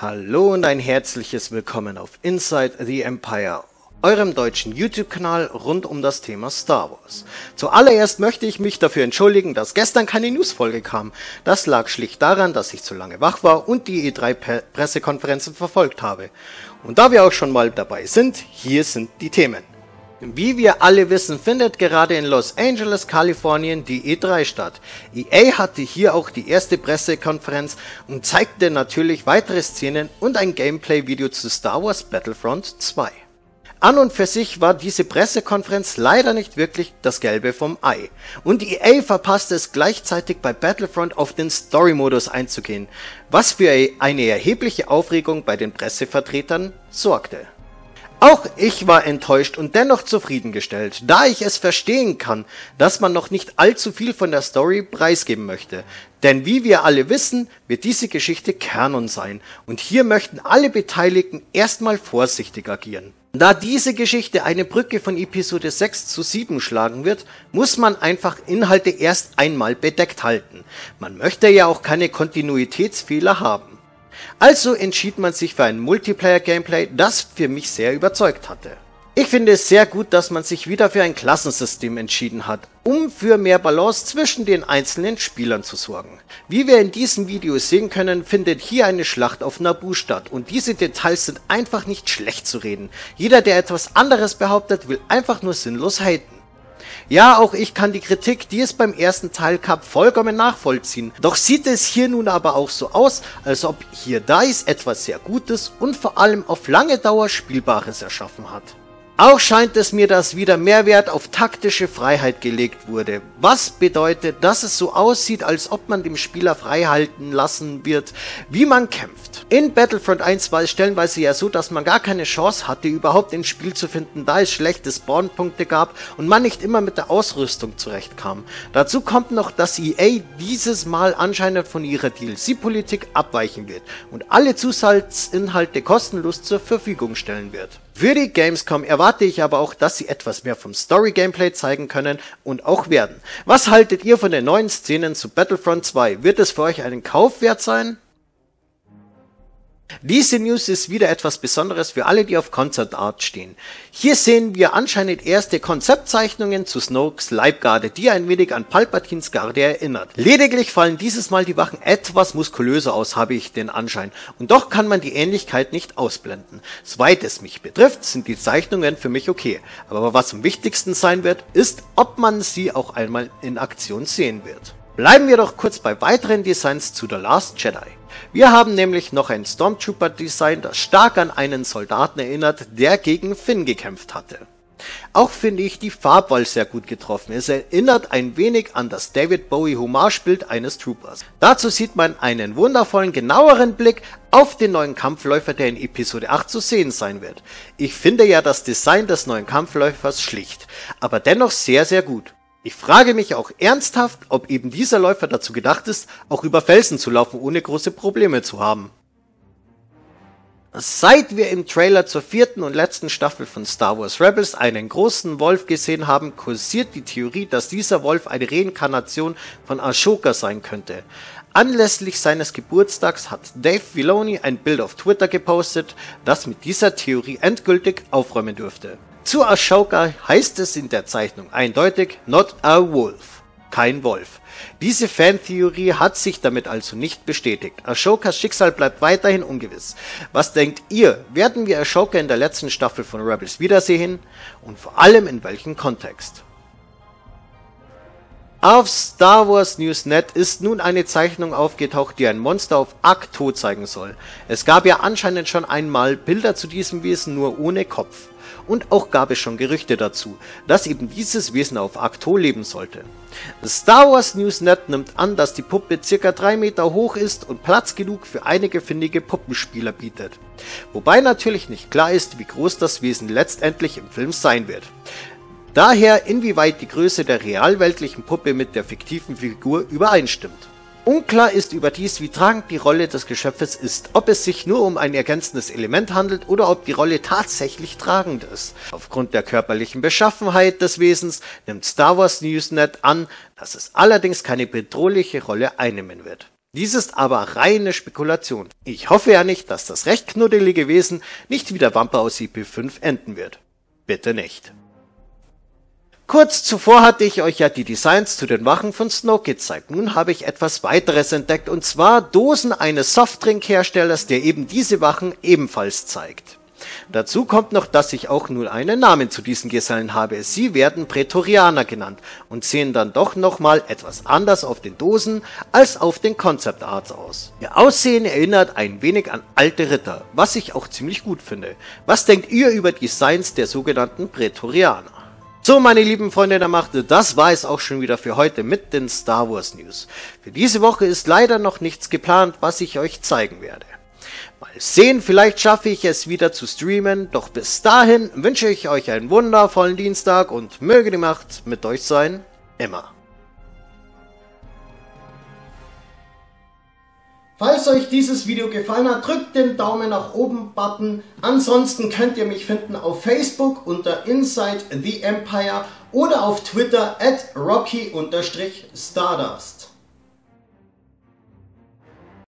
Hallo und ein herzliches Willkommen auf Inside the Empire, eurem deutschen YouTube-Kanal rund um das Thema Star Wars. Zuallererst möchte ich mich dafür entschuldigen, dass gestern keine News-Folge kam. Das lag schlicht daran, dass ich zu lange wach war und die E3-Pressekonferenzen verfolgt habe. Und da wir auch schon mal dabei sind, hier sind die Themen. Wie wir alle wissen, findet gerade in Los Angeles, Kalifornien die E3 statt. EA hatte hier auch die erste Pressekonferenz und zeigte natürlich weitere Szenen und ein Gameplay-Video zu Star Wars Battlefront 2. An und für sich war diese Pressekonferenz leider nicht wirklich das Gelbe vom Ei. Und EA verpasste es gleichzeitig bei Battlefront auf den Story-Modus einzugehen, was für eine erhebliche Aufregung bei den Pressevertretern sorgte. Auch ich war enttäuscht und dennoch zufriedengestellt, da ich es verstehen kann, dass man noch nicht allzu viel von der Story preisgeben möchte. Denn wie wir alle wissen, wird diese Geschichte Kanon sein und hier möchten alle Beteiligten erstmal vorsichtig agieren. Da diese Geschichte eine Brücke von Episode 6 zu 7 schlagen wird, muss man einfach Inhalte erst einmal bedeckt halten. Man möchte ja auch keine Kontinuitätsfehler haben. Also entschied man sich für ein Multiplayer-Gameplay, das für mich sehr überzeugt hatte. Ich finde es sehr gut, dass man sich wieder für ein Klassensystem entschieden hat, um für mehr Balance zwischen den einzelnen Spielern zu sorgen. Wie wir in diesem Video sehen können, findet hier eine Schlacht auf Naboo statt und diese Details sind einfach nicht schlecht zu reden. Jeder, der etwas anderes behauptet, will einfach nur sinnlos haten. Ja, auch ich kann die Kritik, die es beim ersten Teil gab, vollkommen nachvollziehen. Doch sieht es hier nun aber auch so aus, als ob hier DICE etwas sehr Gutes und vor allem auf lange Dauer Spielbares erschaffen hat. Auch scheint es mir, dass wieder mehr Wert auf taktische Freiheit gelegt wurde, was bedeutet, dass es so aussieht, als ob man dem Spieler freihalten lassen wird, wie man kämpft. In Battlefront 1 war es stellenweise ja so, dass man gar keine Chance hatte, überhaupt ins Spiel zu finden, da es schlechte Spawnpunkte gab und man nicht immer mit der Ausrüstung zurechtkam. Dazu kommt noch, dass EA dieses Mal anscheinend von ihrer DLC-Politik abweichen wird und alle Zusatzinhalte kostenlos zur Verfügung stellen wird. Für die Gamescom erwarte ich aber auch, dass sie etwas mehr vom Story-Gameplay zeigen können und auch werden. Was haltet ihr von den neuen Szenen zu Battlefront 2? Wird es für euch einen Kauf wert sein? Diese News ist wieder etwas Besonderes für alle, die auf Concept Art stehen. Hier sehen wir anscheinend erste Konzeptzeichnungen zu Snokes Leibgarde, die ein wenig an Palpatines Garde erinnert. Lediglich fallen dieses Mal die Wachen etwas muskulöser aus, habe ich den Anschein. Und doch kann man die Ähnlichkeit nicht ausblenden. Soweit es mich betrifft, sind die Zeichnungen für mich okay. Aber was am wichtigsten sein wird, ist, ob man sie auch einmal in Aktion sehen wird. Bleiben wir doch kurz bei weiteren Designs zu The Last Jedi. Wir haben nämlich noch ein Stormtrooper-Design, das stark an einen Soldaten erinnert, der gegen Finn gekämpft hatte. Auch finde ich die Farbwahl sehr gut getroffen. Es erinnert ein wenig an das David Bowie Hommage-Bild eines Troopers. Dazu sieht man einen wundervollen, genaueren Blick auf den neuen Kampfläufer, der in Episode 8 zu sehen sein wird. Ich finde ja das Design des neuen Kampfläufers schlicht, aber dennoch sehr, sehr gut. Ich frage mich auch ernsthaft, ob eben dieser Läufer dazu gedacht ist, auch über Felsen zu laufen, ohne große Probleme zu haben. Seit wir im Trailer zur 4. und letzten Staffel von Star Wars Rebels einen großen Wolf gesehen haben, kursiert die Theorie, dass dieser Wolf eine Reinkarnation von Ahsoka sein könnte. Anlässlich seines Geburtstags hat Dave Filoni ein Bild auf Twitter gepostet, das mit dieser Theorie endgültig aufräumen dürfte. Zu Ahsoka heißt es in der Zeichnung eindeutig "Not a Wolf", kein Wolf. Diese Fantheorie hat sich damit also nicht bestätigt. Ahsokas Schicksal bleibt weiterhin ungewiss. Was denkt ihr? Werden wir Ahsoka in der letzten Staffel von Rebels wiedersehen? Und vor allem in welchem Kontext? Auf Star Wars News.net ist nun eine Zeichnung aufgetaucht, die ein Monster auf Ahch-To zeigen soll. Es gab ja anscheinend schon einmal Bilder zu diesem Wesen, nur ohne Kopf. Und auch gab es schon Gerüchte dazu, dass eben dieses Wesen auf Ahch-To leben sollte. Star Wars News.net nimmt an, dass die Puppe ca. 3 Meter hoch ist und Platz genug für einige findige Puppenspieler bietet. Wobei natürlich nicht klar ist, wie groß das Wesen letztendlich im Film sein wird. Daher, inwieweit die Größe der realweltlichen Puppe mit der fiktiven Figur übereinstimmt. Unklar ist überdies, wie tragend die Rolle des Geschöpfes ist, ob es sich nur um ein ergänzendes Element handelt oder ob die Rolle tatsächlich tragend ist. Aufgrund der körperlichen Beschaffenheit des Wesens nimmt Star Wars News.net an, dass es allerdings keine bedrohliche Rolle einnehmen wird. Dies ist aber reine Spekulation. Ich hoffe ja nicht, dass das recht knuddelige Wesen nicht wie der Wampe aus IP5 enden wird. Bitte nicht. Kurz zuvor hatte ich euch ja die Designs zu den Wachen von Snoke gezeigt. Nun habe ich etwas weiteres entdeckt, und zwar Dosen eines Softdrinkherstellers, der eben diese Wachen ebenfalls zeigt. Dazu kommt noch, dass ich auch nur einen Namen zu diesen Gesellen habe. Sie werden Prätorianer genannt und sehen dann doch nochmal etwas anders auf den Dosen als auf den Concept Arts aus. Ihr Aussehen erinnert ein wenig an alte Ritter, was ich auch ziemlich gut finde. Was denkt ihr über Designs der sogenannten Prätorianer? So, meine lieben Freunde der Macht, das war es auch schon wieder für heute mit den Star Wars News. Für diese Woche ist leider noch nichts geplant, was ich euch zeigen werde. Mal sehen, vielleicht schaffe ich es wieder zu streamen, doch bis dahin wünsche ich euch einen wundervollen Dienstag und möge die Macht mit euch sein, immer. Falls euch dieses Video gefallen hat, drückt den Daumen nach oben Button. Ansonsten könnt ihr mich finden auf Facebook unter Inside the Empire oder auf Twitter @Rocky_Stardust.